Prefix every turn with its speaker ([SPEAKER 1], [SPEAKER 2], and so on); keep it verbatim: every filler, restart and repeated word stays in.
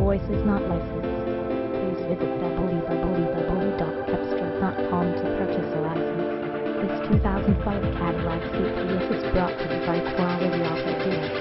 [SPEAKER 1] voice is not licensed. Please visit w w w dot cepstral dot com to purchase a license. This two thousand five Cadillac C T S is brought to you by Quality Auto Dealers.